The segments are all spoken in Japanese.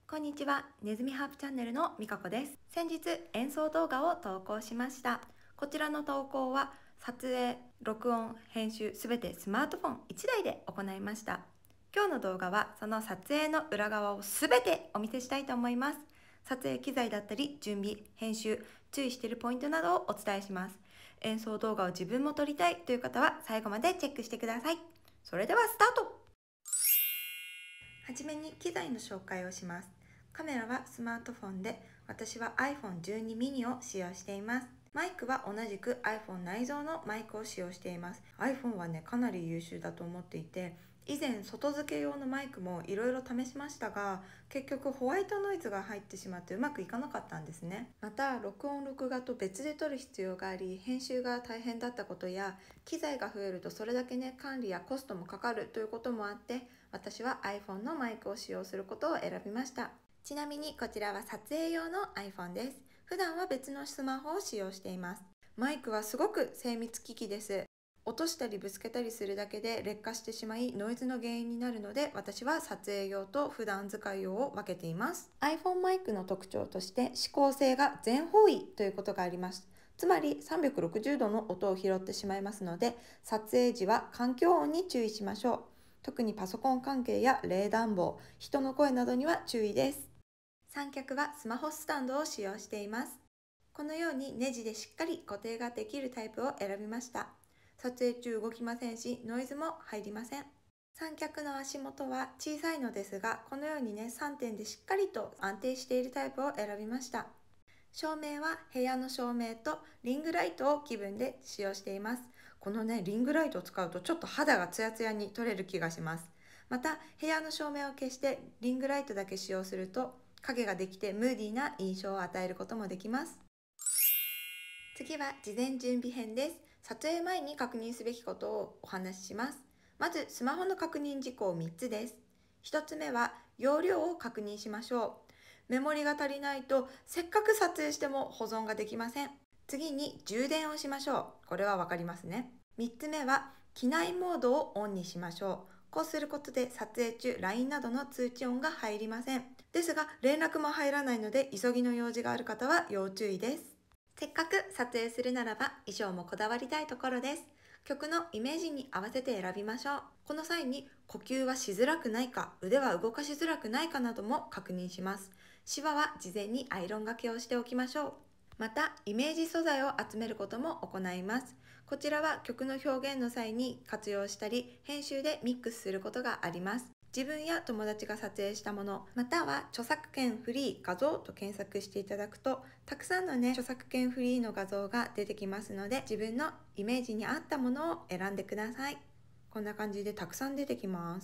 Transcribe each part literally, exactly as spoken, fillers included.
こんにちは、ネズミハープチャンネルのみかこです。先日演奏動画を投稿しました。こちらの投稿は撮影、録音、編集すべてスマートフォンいちだいで行いました。今日の動画はその撮影の裏側をすべてお見せしたいと思います。撮影機材だったり準備、編集、注意しているポイントなどをお伝えします。演奏動画を自分も撮りたいという方は最後までチェックしてください。それではスタート。はじめに機材の紹介をします。カメラはスマートフォンで、私は アイフォンじゅうにミニを使用しています。マイクは同じく iPhone 内蔵のマイクを使用しています。iPhone はね、かなり優秀だと思っていて、以前外付け用のマイクもいろいろ試しましたが、結局ホワイトノイズが入ってしまってうまくいかなかったんですね。また録音録画と別で撮る必要があり、編集が大変だったことや、機材が増えるとそれだけね、管理やコストもかかるということもあって、私は iPhone のマイクを使用することを選びました。ちなみにこちらは撮影用の iPhone です。普段は別のスマホを使用しています。マイクはすごく精密機器です。落としたりぶつけたりするだけで劣化してしまいノイズの原因になるので、私は撮影用と普段使い用を分けています。 iPhone マイクの特徴として指向性が全方位ということがあります。つまりさんびゃくろくじゅうどの音を拾ってしまいますので、撮影時は環境音に注意しましょう。特にパソコン関係や冷暖房、人の声などには注意です。三脚はスマホスタンドを使用しています。このようにネジでしっかり固定ができるタイプを選びました。撮影中動きませんし、ノイズも入りません。三脚の足元は小さいのですが、このようにね、さんてんでしっかりと安定しているタイプを選びました。照明は部屋の照明とリングライトを気分で使用しています。このね、リングライトを使うとちょっと肌がツヤツヤに撮れる気がします。また部屋の照明を消してリングライトだけ使用すると影ができてムーディーな印象を与えることもできます。次は事前準備編です。撮影前に確認すべきことをお話しします。まずスマホの確認事項みっつです。ひとつめは容量を確認しましょう。メモリが足りないとせっかく撮影しても保存ができません。次に充電をしましょう。これはわかりますね。みっつめは機内モードをオンにしましょう。こうすることで撮影中 ライン などの通知音が入りません。ですが連絡も入らないので、急ぎの用事がある方は要注意です。せっかく撮影するならば衣装もこだわりたいところです。曲のイメージに合わせて選びましょう。この際に呼吸はしづらくないか、腕は動かしづらくないかなども確認します。シワは事前にアイロンがけをしておきましょう。またイメージ素材を集めることも行います。こちらは曲の表現の際に活用したり、編集でミックスすることがあります。自分や友達が撮影したもの、または著作権フリー画像と検索していただくと、たくさんのね、著作権フリーの画像が出てきますので、自分のイメージに合ったものを選んでください。こんな感じでたくさん出てきます。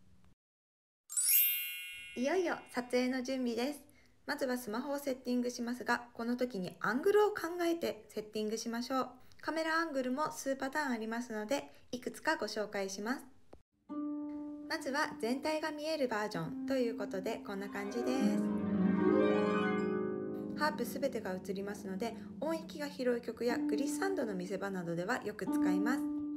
いよいよ撮影の準備です。まずはスマホをセッティングしますが、この時にアングルを考えてセッティングしましょう。カメラアングルも数パターンありますので、いくつかご紹介します。まずは全体が見えるバージョンということで、こんな感じです。ハープすべてが映りますので、音域が広い曲やグリッサンドの見せ場などではよく使います。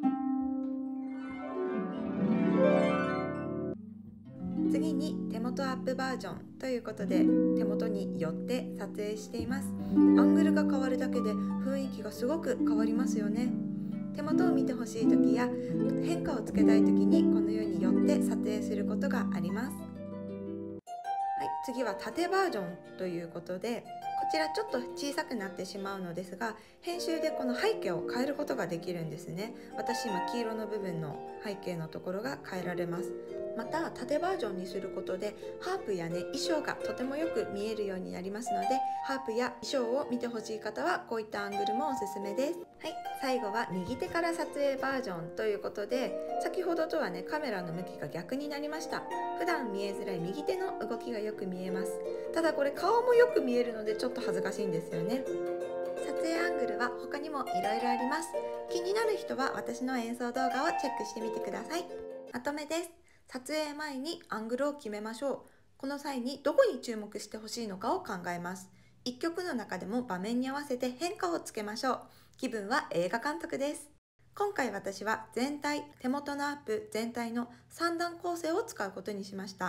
次に手元アップバージョンということで、手元に寄って撮影しています。アングルが変わるだけで雰囲気がすごく変わりますよね。手元を見てほしい時や変化をつけたい時にこのように寄って撮影することがあります。はい、次は縦バージョンということで、こちらちょっと小さくなってしまうのですが、編集でこの背景を変えることができるんですね。私今黄色の部分の背景のところが変えられます。また縦バージョンにすることでハープやね、衣装がとてもよく見えるようになりますので、ハープや衣装を見てほしい方はこういったアングルもおすすめです。はい、最後は右手から撮影バージョンということで、先ほどとはね、カメラの向きが逆になりました。普段見えづらい右手の動きがよく見えます。ただこれ顔もよく見えるのでちょっと恥ずかしいんですよね。撮影アングルは他にもいろいろあります。気になる人は私の演奏動画をチェックしてみてください。まとめです。撮影前にアングルを決めましょう。この際にどこに注目してほしいのかを考えます。一曲の中でも場面に合わせて変化をつけましょう。気分は映画監督です。今回私は全体、手元のアップ全体のさん段構成を使うことにしました。こ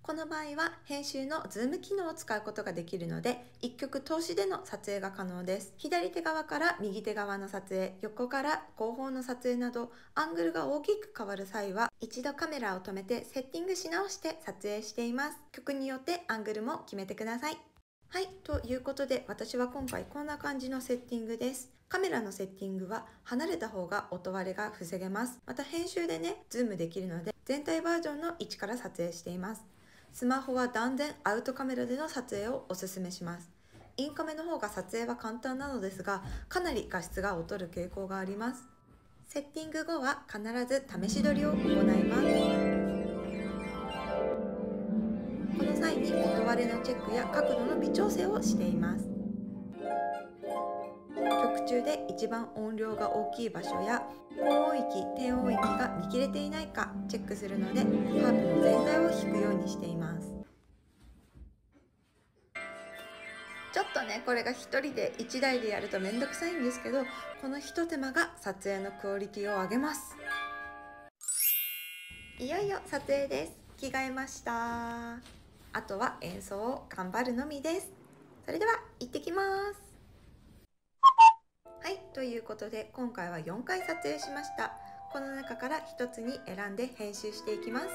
この場合は編集のズーム機能を使うことができるので、一曲通しでの撮影が可能です。左手側から右手側の撮影、横から後方の撮影などアングルが大きく変わる際は一度カメラを止めてセッティングし直して撮影しています。曲によってアングルも決めてください。はい、ということで私は今回こんな感じのセッティングです。カメラのセッティングは離れた方が音割れが防げます。また編集でね、ズームできるので全体バージョンの位置から撮影しています。スマホは断然アウトカメラでの撮影をおすすめします。インカメの方が撮影は簡単なのですが、かなり画質が劣る傾向があります。セッティング後は必ず試し撮りを行います。この際に音割れのチェックや角度の微調整をしています。曲中で一番音量が大きい場所や高音域、低音域が見切れていないかチェックするので、ハープの全体を弾くようにしています。ちょっとね、これが一人で一台でやるとめんどくさいんですけど、このひと手間が撮影のクオリティを上げます。いよいよ撮影です。着替えました。あとは演奏を頑張るのみです。それでは行ってきます。はい、ということで今回はよんかい撮影しました。この中からひとつに選んで編集していきます。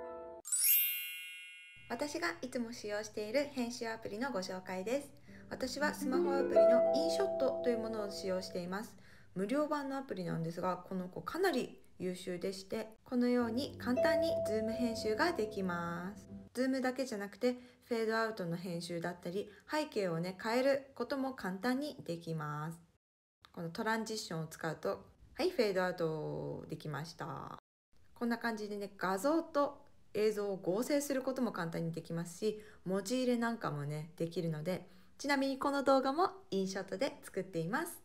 私がいつも使用している編集アプリのご紹介です。私はスマホアプリのインショットというものを使用しています。無料版のアプリなんですが、この子かなり優秀でして、このように簡単にズーム編集ができます。ズームだけじゃなくてフェードアウトの編集だったり背景をね変えることも簡単にできます。このトランジッションを使うと、はい、フェードアウトできました。こんな感じでね、画像と映像を合成することも簡単にできますし、文字入れなんかもねできるので、ちなみにこの動画もインショットで作っています。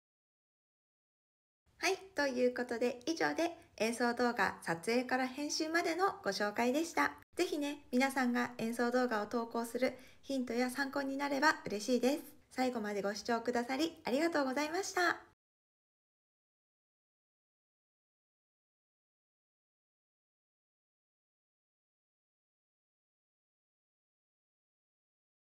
はい、ということで以上で演奏動画撮影から編集までのご紹介でした。ぜひね、皆さんが演奏動画を投稿するヒントや参考になれば嬉しいです。最後までご視聴くださりありがとうございました。